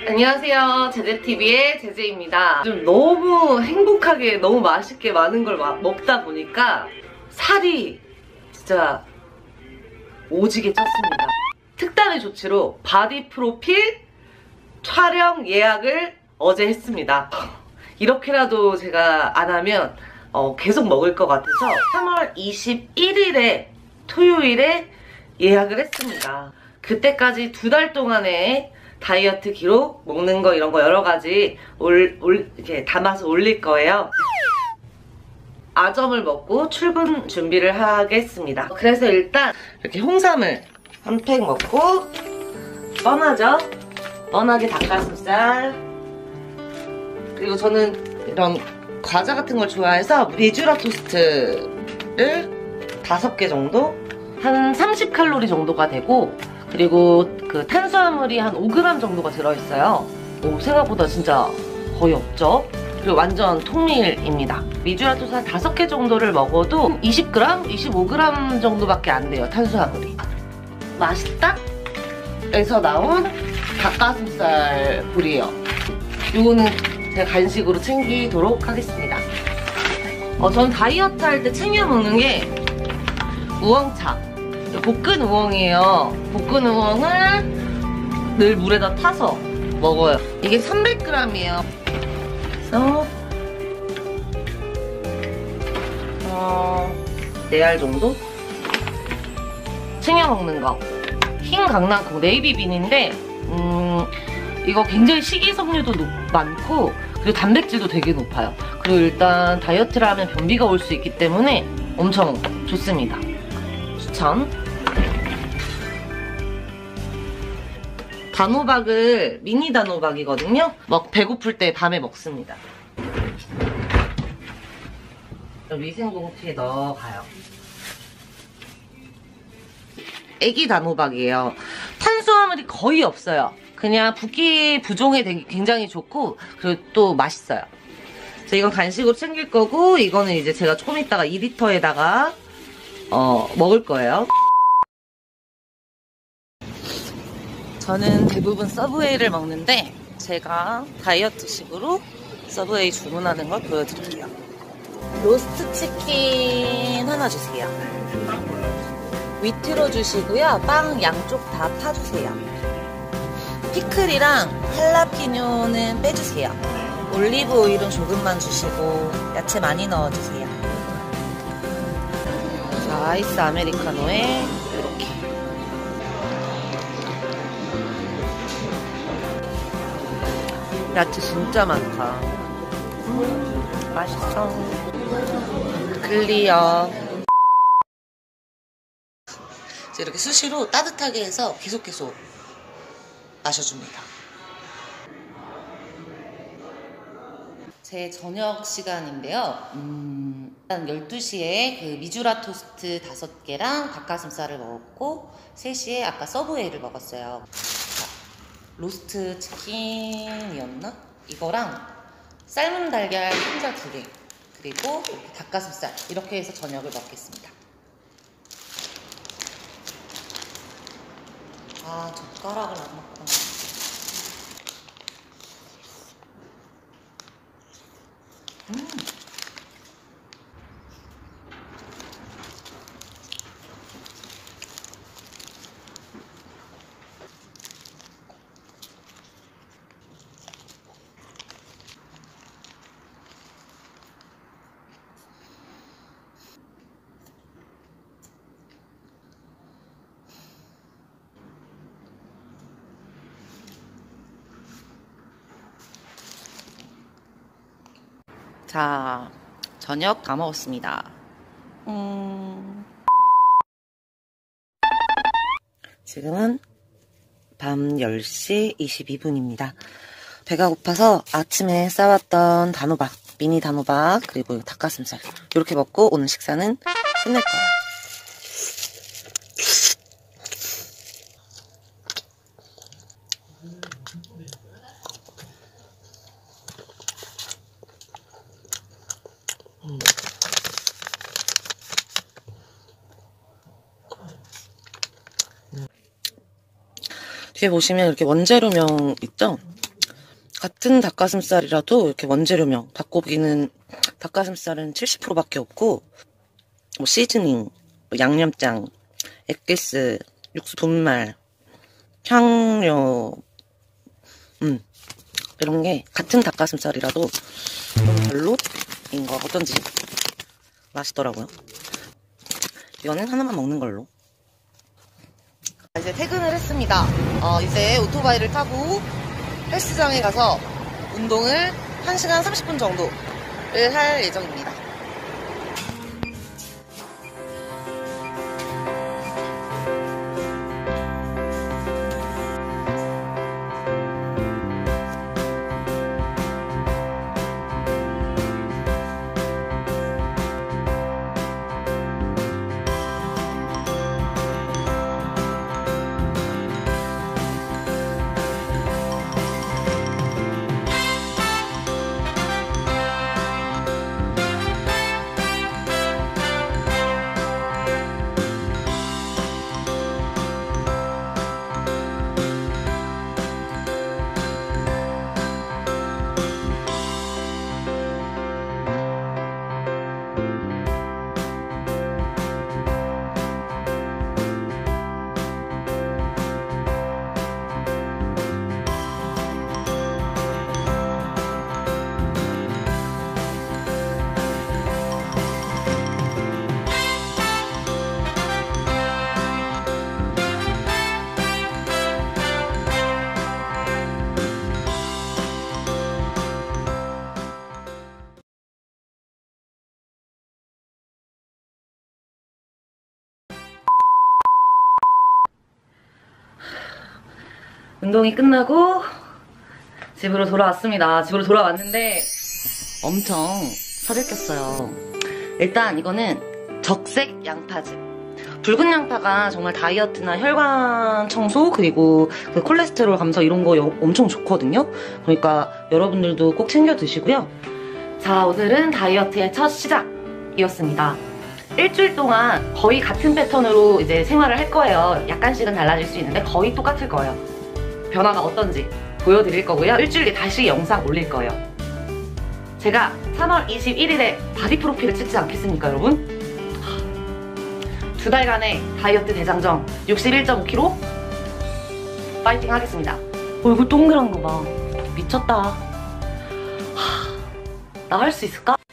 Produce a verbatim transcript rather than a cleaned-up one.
안녕하세요. 제제티비의 제제입니다. 좀 너무 행복하게 너무 맛있게 많은 걸 마, 먹다 보니까 살이 진짜 오지게 쪘습니다. 특단의 조치로 바디 프로필 촬영 예약을 어제 했습니다. 이렇게라도 제가 안 하면 어, 계속 먹을 것 같아서 삼월 이십일일에 토요일에 예약을 했습니다. 그때까지 두 달 동안의 다이어트 기록, 먹는 거 이런 거 여러 가지 올, 올, 이렇게 담아서 올릴 거예요. 아점을 먹고 출근 준비를 하겠습니다. 그래서 일단 이렇게 홍삼을 한 팩 먹고 뻔하죠? 뻔하게 닭가슴살, 그리고 저는 이런 과자 같은 걸 좋아해서 미주라 토스트를 다섯 개 정도? 한 삼십 칼로리 정도가 되고, 그리고 그 탄수화물이 한 오 그램 정도가 들어있어요. 오, 생각보다 진짜 거의 없죠? 그리고 완전 통밀입니다. 미주라 토스트 한 다섯 개 정도를 먹어도 이십 그램? 이십오 그램 정도밖에 안 돼요, 탄수화물이. 맛있다? 에서 나온 닭가슴살 불이에요. 요거는 제가 간식으로 챙기도록 하겠습니다. 어, 전 다이어트 할 때 챙겨 먹는 게 우엉차. 볶은 우엉이에요. 볶은 우엉을 늘 물에다 타서 먹어요. 이게 삼백 그램이에요. 그래서 어, 네 알 정도? 챙겨 먹는 거. 흰 강낭콩 네이비빈인데 음, 이거 굉장히 식이섬유도 높, 많고 그리고 단백질도 되게 높아요. 그리고 일단 다이어트를 하면 변비가 올 수 있기 때문에 엄청 좋습니다. 추천. 단호박을 미니 단호박이거든요. 막 배고플 때 밤에 먹습니다. 위생봉투에 넣어가요. 애기 단호박이에요. 탄수화물이 거의 없어요. 그냥 붓기 부종에 되게 굉장히 좋고 그리고 또 맛있어요. 그래서 이건 간식으로 챙길 거고, 이거는 이제 제가 좀 이따가 이 리터에다가 어, 먹을 거예요. 저는 대부분 서브웨이를 먹는데 제가 다이어트식으로 서브웨이 주문하는 걸 보여드릴게요. 로스트 치킨 하나 주세요. 위트로 주시고요. 빵 양쪽 다 파주세요. 피클이랑 할라피뇨는 빼주세요. 올리브 오일은 조금만 주시고 야채 많이 넣어주세요. 자, 아이스 아메리카노에 이렇게. 야채 진짜 많다. 음, 맛있어. 클리어. 이렇게 수시로 따뜻하게 해서 계속 계속 마셔줍니다. 제 저녁 시간인데요. 음, 일단 열두 시에 그 미주라 토스트 다섯 개랑 닭가슴살을 먹었고, 세 시에 아까 서브웨이를 먹었어요. 자, 로스트 치킨이었나? 이거랑 삶은 달걀 혼자 두 개, 그리고 이렇게 닭가슴살, 이렇게 해서 저녁을 먹겠습니다. 아, 젓가락을 안 먹구나. 음. 자, 저녁 다 먹었습니다. 음... 지금은 밤 열 시 이십이 분입니다. 배가 고파서 아침에 싸왔던 단호박, 미니 단호박, 그리고 닭가슴살 이렇게 먹고 오늘 식사는 끝낼 거예요. 음. 뒤에 보시면 이렇게 원재료명 있죠? 같은 닭가슴살이라도 이렇게 원재료명 닭고기는 닭가슴살은 칠십 퍼센트밖에 없고 뭐 시즈닝, 뭐 양념장, 액기스, 육수 분말, 향료 음 이런 게 같은 닭가슴살이라도 좀 별로인 거 어쩐지 맛있더라고요. 이거는 하나만 먹는 걸로. 이제 퇴근을 했습니다. 어, 이제 오토바이를 타고 헬스장에 가서 운동을 한 시간 삼십 분 정도를 할 예정입니다. 운동이 끝나고 집으로 돌아왔습니다. 집으로 돌아왔는데 엄청 서들켰어요. 일단 이거는 적색 양파즙. 붉은 양파가 정말 다이어트나 혈관 청소 그리고 그 콜레스테롤 감소 이런 거 엄청 좋거든요. 그러니까 여러분들도 꼭 챙겨 드시고요. 자, 오늘은 다이어트의 첫 시작이었습니다. 일주일 동안 거의 같은 패턴으로 이제 생활을 할 거예요. 약간씩은 달라질 수 있는데 거의 똑같을 거예요. 변화가 어떤지 보여드릴 거고요. 일주일 뒤에 다시 영상 올릴 거예요. 제가 삼월 이십일일에 바디 프로필을 찍지 않겠습니까, 여러분? 두 달간의 다이어트 대장정 육십일 점 오 킬로그램 파이팅 하겠습니다. 얼굴 동그란 거 봐. 미쳤다. 나 할 수 있을까?